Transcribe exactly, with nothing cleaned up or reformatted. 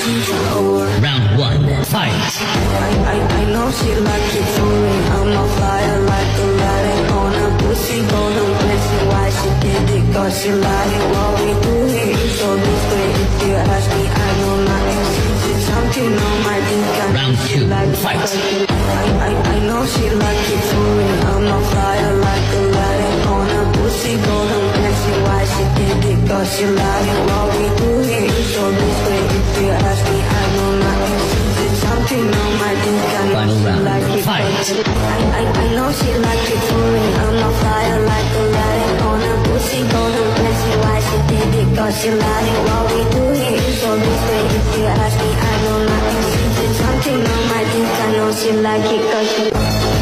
Round one, fight. I, I, I know she like it for me. I'm a flyer like a light on a pussy, golden blessing. Why she did it? Cause she like it. What we do here is so discreet. If you ask me, I know nothing. She's something on my dick. Round two, like fight. I, I, I know she like it for me. I'm a flyer like a light on a pussy, golden blessing. Why she did it? Cause she like it. What we do here is so discreet. If you ask me, I know nothing. She's something on my dick. Final round, like it. fight. I, I, I know she like it for me. I'm a flyer like a light on a pussy, golden blessing. Why she did it? Cause she like it. What we do here is so discreet. If you ask me, I know nothing. She's something on my dick. I know she like it cause she